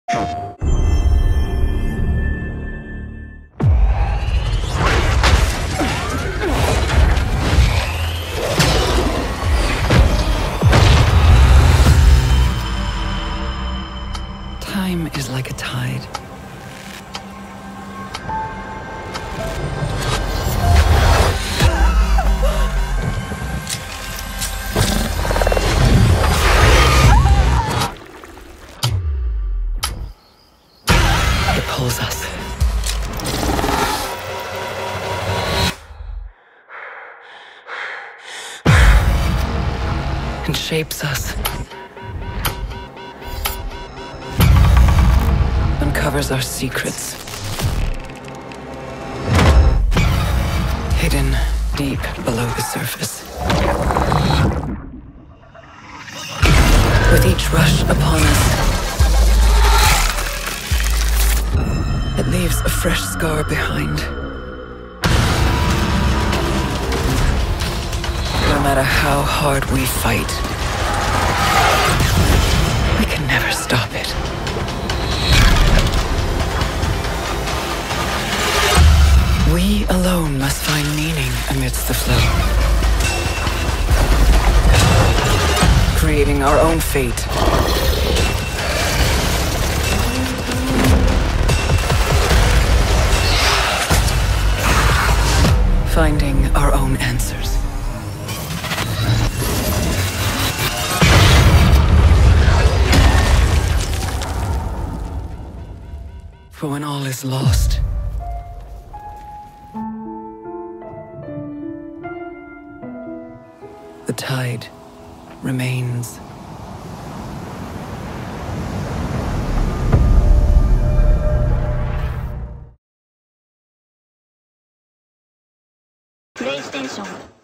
Time is like a tide. It pulls us. And shapes us. Uncovers our secrets. Hidden deep below the surface. With each rush upon us, it leaves a fresh scar behind. No matter how hard we fight, we can never stop it. We alone must find meaning amidst the flow. Creating our own fate. Finding our own answers. For when all is lost, the tide remains. PlayStation